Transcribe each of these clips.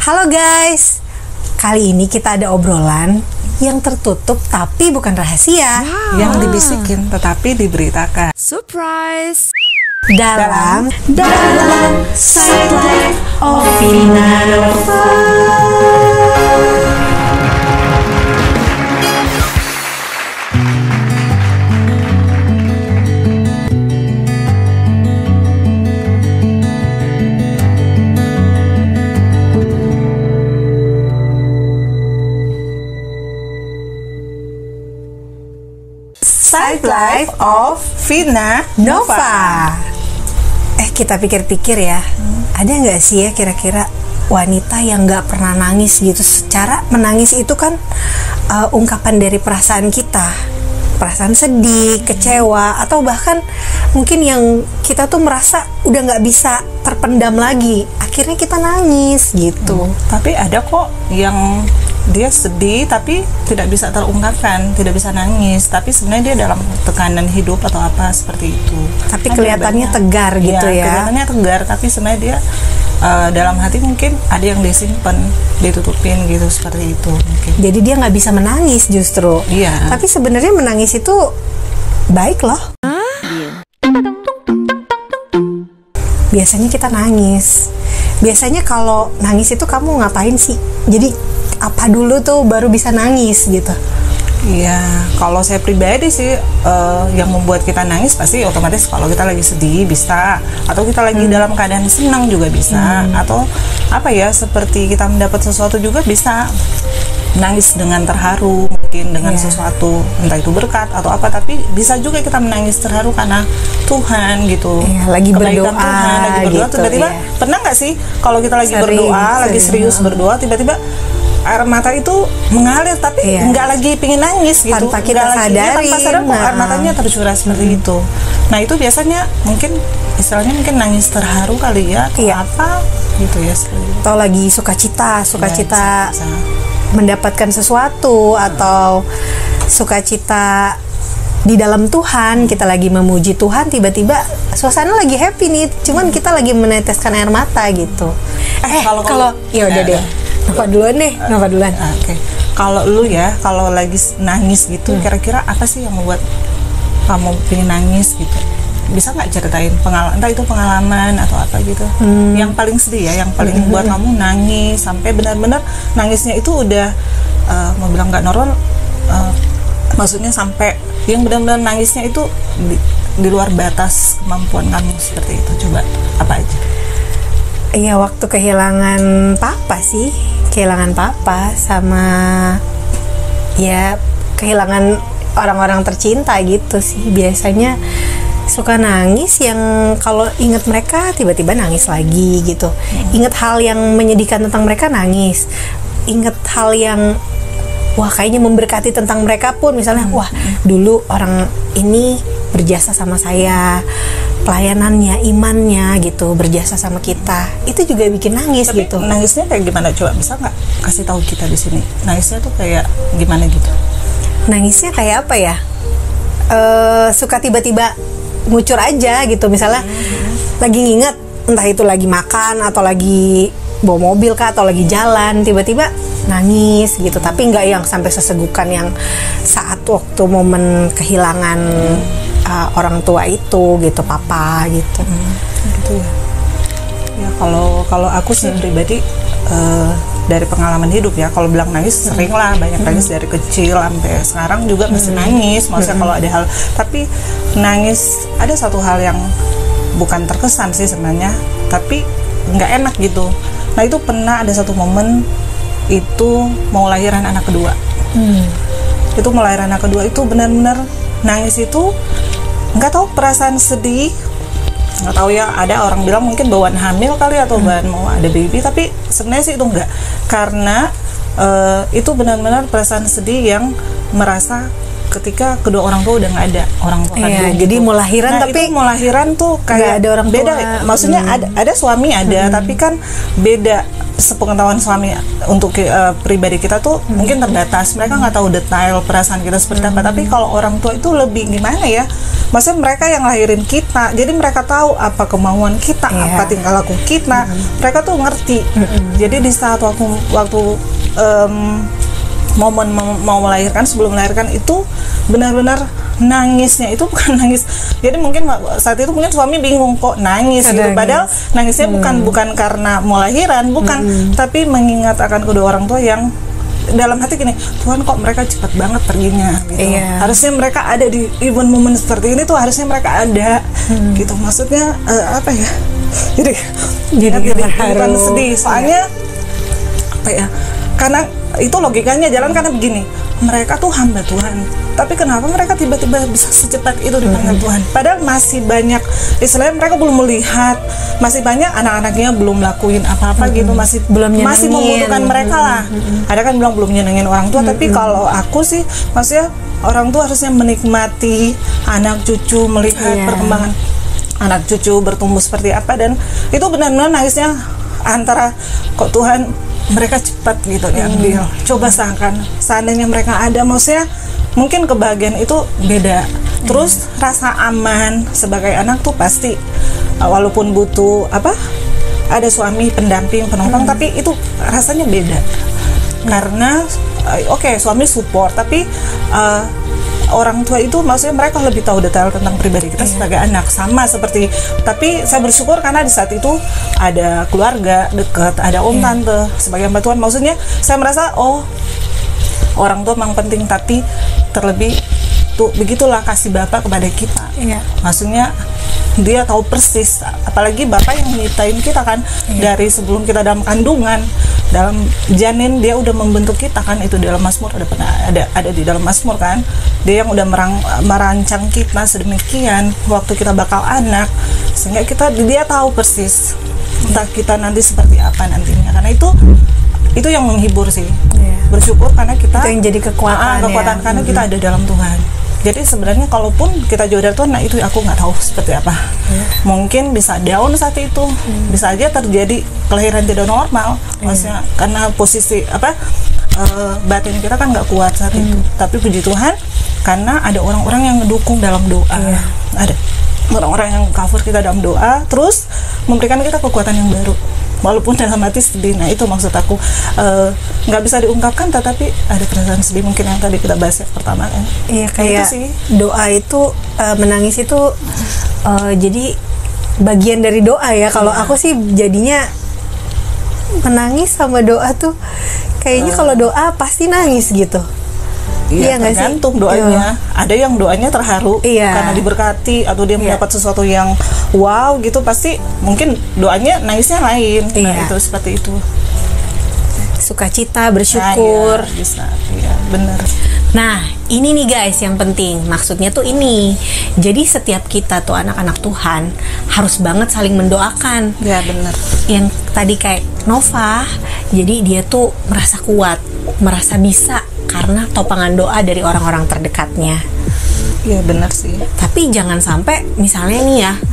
Halo guys, kali ini kita ada obrolan yang tertutup tapi bukan rahasia. Yang dibisikin tetapi diberitakan. Surprise! Dalam Side Life of Vina Nova. Side Life of Vina Nova. Kita pikir-pikir ya, ada nggak sih ya kira-kira wanita yang nggak pernah nangis gitu? Secara menangis itu kan ungkapan dari perasaan kita, perasaan sedih, kecewa, atau bahkan mungkin yang kita tuh merasa udah nggak bisa terpendam lagi, akhirnya kita nangis gitu. Tapi ada kok yang dia sedih tapi tidak bisa terungkapkan, tidak bisa nangis, tapi sebenarnya dia dalam tekanan hidup atau apa seperti itu. Tapi kan kelihatannya tegar gitu ya. Kelihatannya tegar, tapi sebenarnya dia dalam hati mungkin ada yang disimpan, ditutupin gitu, seperti itu mungkin. Jadi dia nggak bisa menangis justru. Iya. Tapi sebenarnya menangis itu baik loh. Biasanya kita nangis. Biasanya kalau nangis itu kamu ngapain sih? Jadi apa dulu tuh baru bisa nangis gitu? Iya, kalau saya pribadi sih yang membuat kita nangis pasti otomatis kalau kita lagi sedih bisa, atau kita lagi dalam keadaan senang juga bisa, atau apa ya, seperti kita mendapat sesuatu juga bisa. Nangis dengan terharu mungkin dengan sesuatu, entah itu berkat atau apa, tapi bisa juga kita menangis terharu karena Tuhan gitu. Lagi Kebaikan berdoa, Tuhan, lagi berdoa gitu, tiba-tiba pernah nggak sih kalau kita lagi berdoa, lagi serius berdoa, tiba-tiba air mata itu mengalir tapi nggak lagi pingin nangis gitu, tanpa kita sadari, tanpa sadar kok air matanya tercurah seperti itu. Nah itu biasanya mungkin istilahnya mungkin nangis terharu kali ya, atau apa gitu ya. Atau lagi sukacita mendapatkan sesuatu, atau sukacita di dalam Tuhan, kita lagi memuji Tuhan, tiba-tiba suasana lagi happy nih, cuman kita lagi meneteskan air mata gitu. Kalau ya udah deh. Nova duluan. Oke. Kalau lu ya, kalau lagi nangis gitu, kira-kira apa sih yang membuat kamu pengen nangis gitu? Bisa nggak ceritain pengalaman, entah itu pengalaman atau apa gitu, yang paling sedih ya, yang paling buat kamu nangis sampai benar-benar nangisnya itu udah mau bilang nggak normal, maksudnya sampai yang benar-benar nangisnya itu di luar batas kemampuan kamu seperti itu. Coba apa aja? Iya, waktu kehilangan papa sih, kehilangan papa sama ya kehilangan orang-orang tercinta gitu sih. Biasanya suka nangis yang kalau inget mereka tiba-tiba nangis lagi gitu. Inget hal yang menyedihkan tentang mereka nangis. Inget hal yang wah kayaknya memberkati tentang mereka pun, misalnya wah dulu orang ini berjasa sama saya, pelayanannya, imannya gitu, berjasa sama kita, itu juga bikin nangis. Tapi gitu. Nangisnya kayak gimana, coba bisa nggak kasih tahu kita di sini? Nangisnya tuh kayak gimana gitu? Nangisnya kayak apa ya? Suka tiba-tiba ngucur aja gitu, misalnya lagi nginget, entah itu lagi makan atau lagi bawa mobil kah atau lagi jalan, tiba-tiba nangis gitu. Tapi nggak yang sampai sesegukan yang saat waktu momen kehilangan orang tua itu gitu, papa gitu. Gitu ya. Ya kalau aku sih pribadi dari pengalaman hidup ya, kalau bilang nangis sering lah, banyak nangis dari kecil sampai sekarang juga masih nangis. Maksudnya kalau ada hal, tapi nangis ada satu hal yang bukan terkesan sih sebenarnya, tapi nggak enak gitu. Nah itu pernah ada satu momen itu mau lahiran anak kedua. Itu mau lahiran anak kedua itu benar-benar nangis itu nggak tahu, perasaan sedih, nggak tahu ya, ada orang bilang mungkin bawaan hamil kali atau bawaan mau ada baby, tapi sebenarnya sih itu enggak, karena itu benar-benar perasaan sedih yang merasa ketika kedua orang tua udah nggak ada orang tua kandung. Jadi mau lahiran, nah, tapi itu mau lahiran tuh kayak ada orang tua. Beda, maksudnya ada suami ada, tapi kan beda sepengetahuan suami untuk pribadi kita tuh mungkin terbatas. Mereka nggak tahu detail perasaan kita seperti apa. Tapi kalau orang tua itu lebih gimana ya? Maksudnya mereka yang lahirin kita, jadi mereka tahu apa kemauan kita, apa tingkah laku kita. Mereka tuh ngerti. Jadi di saat waktu momen mau melahirkan, sebelum melahirkan itu benar-benar nangisnya itu bukan nangis. Jadi mungkin saat itu mungkin suami bingung kok nangis gitu. Padahal nangisnya bukan karena mau lahiran, bukan, tapi mengingat akan kedua orang tua yang dalam hati gini, Tuhan kok mereka cepat banget perginya gitu. Harusnya mereka ada di event momen seperti ini tuh, harusnya mereka ada gitu. Maksudnya apa ya? Jadi bukan sedih, soalnya apa ya? Karena itu logikanya jalan karena begini, mereka tuh hamba Tuhan, tapi kenapa mereka tiba-tiba bisa secepat itu dipanggil Tuhan? Padahal masih banyak, istilahnya mereka belum melihat, masih banyak anak-anaknya belum lakuin apa-apa gitu, masih membutuhkan mereka lah. Ada kan bilang belum nyenengin orang tua, tapi kalau aku sih, maksudnya orang tua harusnya menikmati anak cucu, melihat perkembangan anak cucu bertumbuh seperti apa, dan itu benar-benar nangisnya antara kok Tuhan mereka cepat gitu diambil. Coba seandainya mereka ada, maksudnya mungkin kebahagiaan itu beda. Terus rasa aman sebagai anak tuh pasti, walaupun butuh ada suami pendamping penopang, tapi itu rasanya beda. Karena suami support, tapi orang tua itu maksudnya mereka lebih tahu detail tentang pribadi kita sebagai anak, sama seperti. Tapi saya bersyukur karena di saat itu ada keluarga dekat, ada om tante sebagai hamba Tuhan. Maksudnya saya merasa orang tua memang penting, tapi terlebih tuh begitulah kasih Bapak kepada kita. Maksudnya dia tahu persis, apalagi Bapak yang nyiptain kita kan dari sebelum kita dalam kandungan, dalam janin dia udah membentuk kita kan. Itu dalam Mazmur ada di dalam Mazmur kan, dia yang udah merancang kita sedemikian waktu kita bakal anak, sehingga dia tahu persis entah kita nanti seperti apa nantinya. Karena itu yang menghibur sih. Bersyukur karena kita itu yang jadi kekuatan karena kita ada dalam Tuhan. Jadi sebenarnya kalaupun kita jauh dari Tuhan, nah itu aku nggak tahu seperti apa. Mungkin bisa down saat itu, bisa aja terjadi kelahiran tidak normal, maksudnya karena posisi batin kita kan nggak kuat saat itu. Tapi puji Tuhan, karena ada orang-orang yang mendukung dalam doa, ada orang-orang yang cover kita dalam doa, terus memberikan kita kekuatan yang baru. Walaupun dalam hati sedih, nah itu maksud aku, nggak bisa diungkapkan, tetapi ada perasaan sedih mungkin yang tadi kita bahas yang pertama kan. Iya, kayak itu sih. Doa itu menangis itu jadi bagian dari doa ya. Kalau aku sih jadinya menangis sama doa tuh kayaknya kalau doa pasti nangis gitu. Iya, tergantung doanya. Ada yang doanya terharu karena diberkati atau dia mendapat sesuatu yang wow gitu, pasti mungkin doanya nangisnya lain. Nah, itu seperti itu. Sukacita, bersyukur. Bisa. Iya, benar. Nah, ini nih guys yang penting. Maksudnya tuh ini. Jadi setiap kita tuh anak-anak Tuhan harus banget saling mendoakan. Ya, benar. Yang tadi kayak Nova, jadi dia tuh merasa kuat, merasa bisa karena topangan doa dari orang-orang terdekatnya. Iya, benar sih. Tapi jangan sampai misalnya nih ya,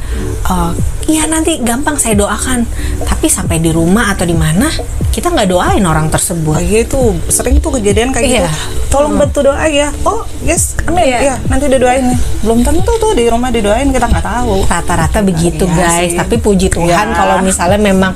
nanti gampang saya doakan, tapi sampai di rumah atau di mana kita nggak doain orang tersebut. Iya, itu sering tuh kejadian kayak gitu. Tolong bantu doa ya. Oh yes, amin. Iya, nanti didoain nih. Belum tentu tuh di rumah didoain, kita nggak tahu. Rata-rata begitu guys. Tapi puji Tuhan kalau misalnya memang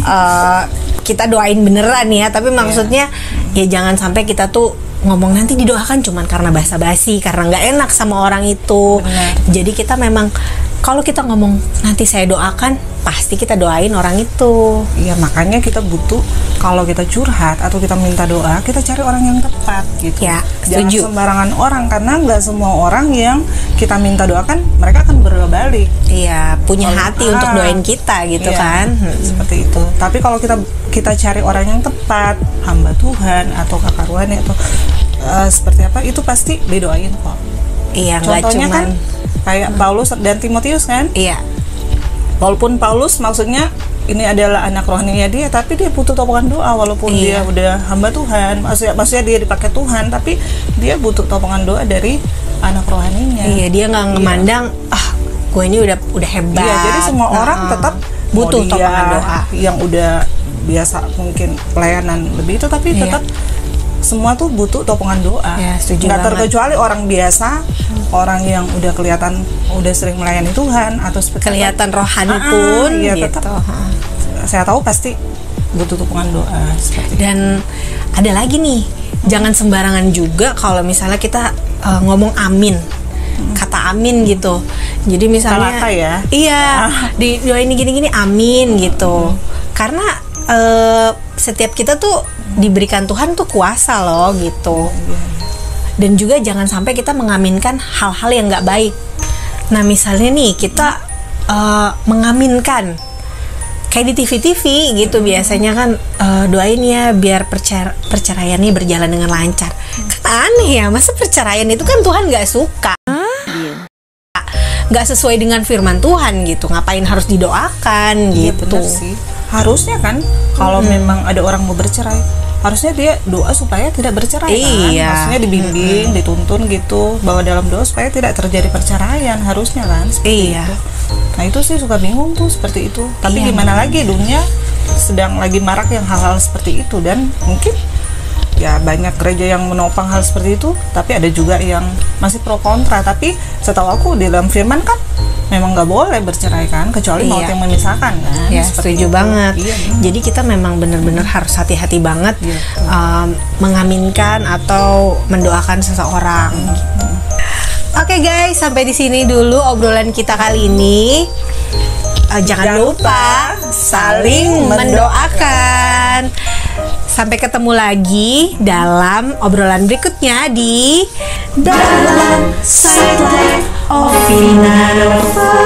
kita doain beneran ya. Tapi maksudnya ya jangan sampai kita tuh ngomong nanti didoakan cuman karena basa-basi, karena nggak enak sama orang itu. Benar. Jadi kita memang kalau kita ngomong nanti saya doakan, pasti kita doain orang itu. Iya, makanya kita butuh, kalau kita curhat atau kita minta doa, kita cari orang yang tepat gitu. Ya, jangan setuju. sembarangan orang, karena nggak semua orang yang kita minta doakan mereka akan berdoa balik. Iya, punya hati untuk doain kita gitu kan. Seperti itu. Tapi kalau kita cari orang yang tepat, hamba Tuhan atau kakak rohani atau seperti apa, itu pasti didoain kok. Iya, nggak contohnya cuman kan kayak Paulus dan Timotius kan. Iya. Walaupun Paulus maksudnya ini adalah anak rohaninya dia, tapi dia butuh topangan doa. Walaupun dia udah hamba Tuhan, maksudnya dia dipakai Tuhan, tapi dia butuh topangan doa dari anak rohaninya. Iya, dia nggak ngemandang gue ini udah hebat. Iya, jadi semua orang tetap butuh topangan doa. Yang udah biasa mungkin pelayanan lebih itu, tapi Iya. tetap semua tuh butuh topongan doa. Ya, setuju Nggak banget. terkecuali orang biasa, orang yang udah kelihatan udah sering melayani Tuhan atau seperti Kelihatan rohani Ah, pun iya, gitu. tetap. Saya tahu pasti butuh topongan doa seperti itu. Dan ada lagi nih, jangan sembarangan juga kalau misalnya kita ngomong amin, kata amin gitu. Jadi misalnya, Salata ya? iya, di doa ini gini-gini amin gitu. Karena setiap kita tuh diberikan Tuhan tuh kuasa loh gitu. Dan juga jangan sampai kita mengaminkan hal-hal yang nggak baik. Nah misalnya nih kita mengaminkan kayak di TV-TV gitu biasanya kan, doain ya biar perceraiannya berjalan dengan lancar. Kan aneh ya, masa perceraian itu kan Tuhan nggak suka, nggak sesuai dengan firman Tuhan gitu. Ngapain harus didoakan Iya, gitu? benar sih. Harusnya kan kalau memang ada orang mau bercerai, harusnya dia doa supaya tidak bercerai kan. Iya. Maksudnya dibimbing, dituntun gitu bahwa dalam doa supaya tidak terjadi perceraian, harusnya kan seperti Iya. itu. Nah itu sih suka bingung tuh seperti itu. Tapi Iya, gimana lagi, dunia sedang lagi marak yang hal-hal seperti itu, dan mungkin ya banyak gereja yang menopang hal seperti itu, tapi ada juga yang masih pro kontra. Tapi setahu aku di dalam firman kan memang nggak boleh bercerai kan, kecuali maut Iya. yang memisahkan kan. Ya, Seperti setuju itu. banget. Iya, Jadi kita memang benar-benar harus hati-hati banget Iya. mengaminkan atau mendoakan seseorang. Oke guys, sampai di sini dulu obrolan kita kali ini. Jangan lupa saling mendoakan. Sampai ketemu lagi dalam obrolan berikutnya di dalam Sidelight of Vina Nova.